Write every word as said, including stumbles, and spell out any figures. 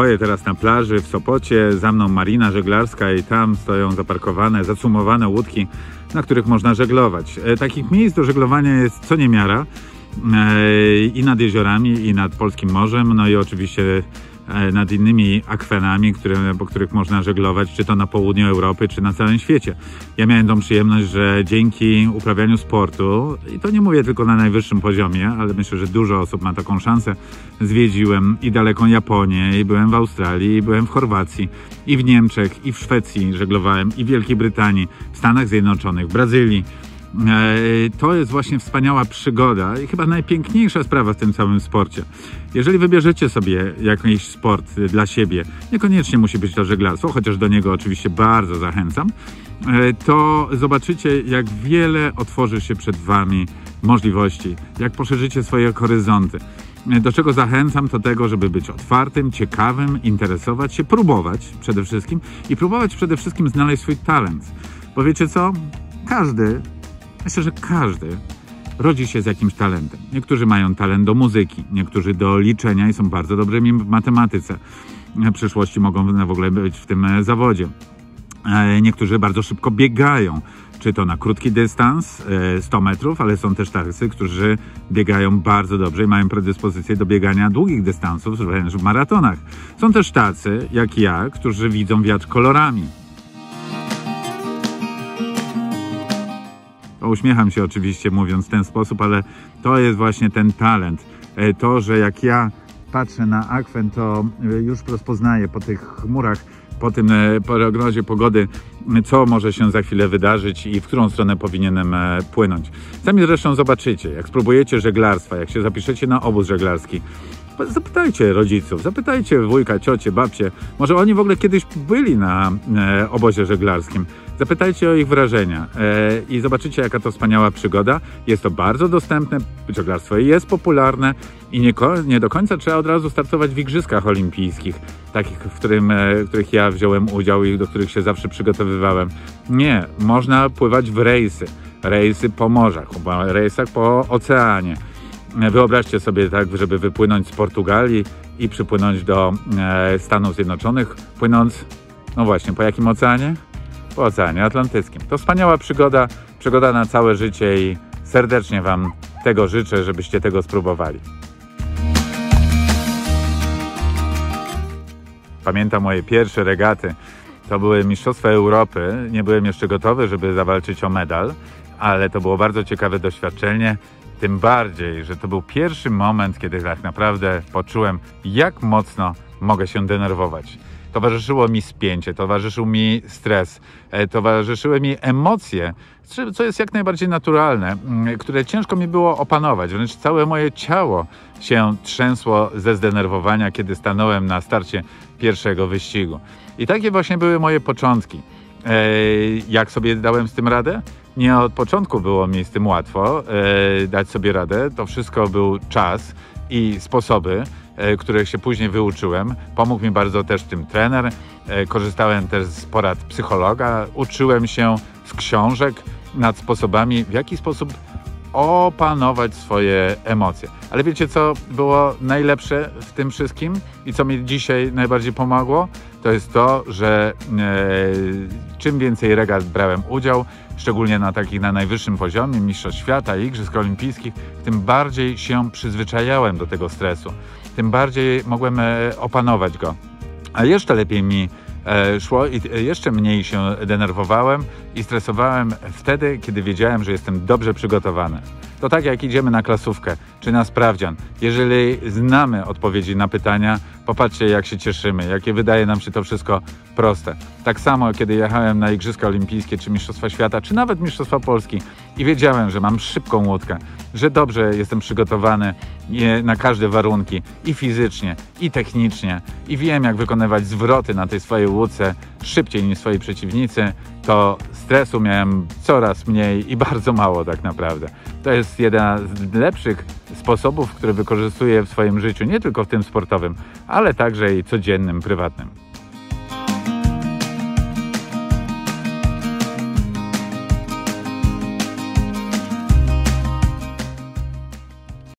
stoję teraz na plaży w Sopocie, za mną marina żeglarska i tam stoją zaparkowane, zacumowane łódki, na których można żeglować. Takich miejsc do żeglowania jest co niemiara i nad jeziorami, i nad polskim morzem, no i oczywiście nad innymi akwenami, które, po których można żeglować, czy to na południu Europy, czy na całym świecie. Ja miałem tą przyjemność, że dzięki uprawianiu sportu, i to nie mówię tylko na najwyższym poziomie, ale myślę, że dużo osób ma taką szansę, zwiedziłem i daleką Japonię, i byłem w Australii, i byłem w Chorwacji, i w Niemczech, i w Szwecji żeglowałem, i w Wielkiej Brytanii, w Stanach Zjednoczonych, w Brazylii. To jest właśnie wspaniała przygoda i chyba najpiękniejsza sprawa w tym całym sporcie. Jeżeli wybierzecie sobie jakiś sport dla siebie, niekoniecznie musi być to żeglarstwo, chociaż do niego oczywiście bardzo zachęcam, to zobaczycie, jak wiele otworzy się przed wami możliwości, jak poszerzycie swoje horyzonty. Do czego zachęcam, to tego, żeby być otwartym, ciekawym, interesować się, próbować przede wszystkim i próbować przede wszystkim znaleźć swój talent. Bo wiecie co? Każdy Myślę, że każdy rodzi się z jakimś talentem. Niektórzy mają talent do muzyki, niektórzy do liczenia i są bardzo dobrymi w matematyce. W przyszłości mogą w ogóle być w tym zawodzie. Niektórzy bardzo szybko biegają, czy to na krótki dystans, sto metrów, ale są też tacy, którzy biegają bardzo dobrze i mają predyspozycję do biegania długich dystansów, wręcz w maratonach. Są też tacy, jak ja, którzy widzą wiatr kolorami. Uśmiecham się oczywiście mówiąc w ten sposób, ale to jest właśnie ten talent. To, że jak ja patrzę na akwen, to już rozpoznaję po tych chmurach, po tym prognozie pogody, co może się za chwilę wydarzyć i w którą stronę powinienem płynąć. Sami zresztą zobaczycie, jak spróbujecie żeglarstwa, jak się zapiszecie na obóz żeglarski, zapytajcie rodziców, zapytajcie wujka, ciocię, babcię, może oni w ogóle kiedyś byli na e, obozie żeglarskim. Zapytajcie o ich wrażenia e, i zobaczycie, jaka to wspaniała przygoda. Jest to bardzo dostępne, żeglarstwo jest popularne i nie, nie do końca trzeba od razu startować w igrzyskach olimpijskich, takich, w, którym, e, w których ja wziąłem udział i do których się zawsze przygotowywałem. Nie, można pływać w rejsy, rejsy po morzach, rejsach po oceanie. Wyobraźcie sobie tak, żeby wypłynąć z Portugalii i przypłynąć do e, Stanów Zjednoczonych, płynąc, no właśnie, po jakim oceanie? Po Oceanie Atlantyckim. To wspaniała przygoda, przygoda na całe życie i serdecznie wam tego życzę, żebyście tego spróbowali. Pamiętam moje pierwsze regaty. To były Mistrzostwa Europy. Nie byłem jeszcze gotowy, żeby zawalczyć o medal, ale to było bardzo ciekawe doświadczenie. Tym bardziej, że to był pierwszy moment, kiedy tak naprawdę poczułem, jak mocno mogę się denerwować. Towarzyszyło mi spięcie, towarzyszył mi stres, towarzyszyły mi emocje, co jest jak najbardziej naturalne, które ciężko mi było opanować. Wręcz całe moje ciało się trzęsło ze zdenerwowania, kiedy stanąłem na starcie pierwszego wyścigu. I takie właśnie były moje początki. Jak sobie dałem z tym radę? Nie od początku było mi z tym łatwo e, dać sobie radę. To wszystko był czas i sposoby, e, których się później wyuczyłem. Pomógł mi bardzo też w tym trener. E, korzystałem też z porad psychologa. Uczyłem się z książek nad sposobami, w jaki sposób opanować swoje emocje. Ale wiecie, co było najlepsze w tym wszystkim i co mi dzisiaj najbardziej pomogło? To jest to, że e, czym więcej regat brałem udział, szczególnie na takich na najwyższym poziomie, mistrzostw świata, igrzysk olimpijskich, tym bardziej się przyzwyczajałem do tego stresu, tym bardziej mogłem e, opanować go. A jeszcze lepiej mi e, szło i jeszcze mniej się denerwowałem i stresowałem wtedy, kiedy wiedziałem, że jestem dobrze przygotowany. To tak jak idziemy na klasówkę czy na sprawdzian. Jeżeli znamy odpowiedzi na pytania, popatrzcie, jak się cieszymy, jakie wydaje nam się to wszystko proste. Tak samo, kiedy jechałem na Igrzyska Olimpijskie, czy Mistrzostwa Świata, czy nawet Mistrzostwa Polski i wiedziałem, że mam szybką łódkę, że dobrze jestem przygotowany na każde warunki i fizycznie, i technicznie i wiem, jak wykonywać zwroty na tej swojej łódce szybciej niż swoi przeciwnicy, to stresu miałem coraz mniej i bardzo mało tak naprawdę. To jest jeden z lepszych sposobów, które wykorzystuję w swoim życiu, nie tylko w tym sportowym, ale także i codziennym, prywatnym.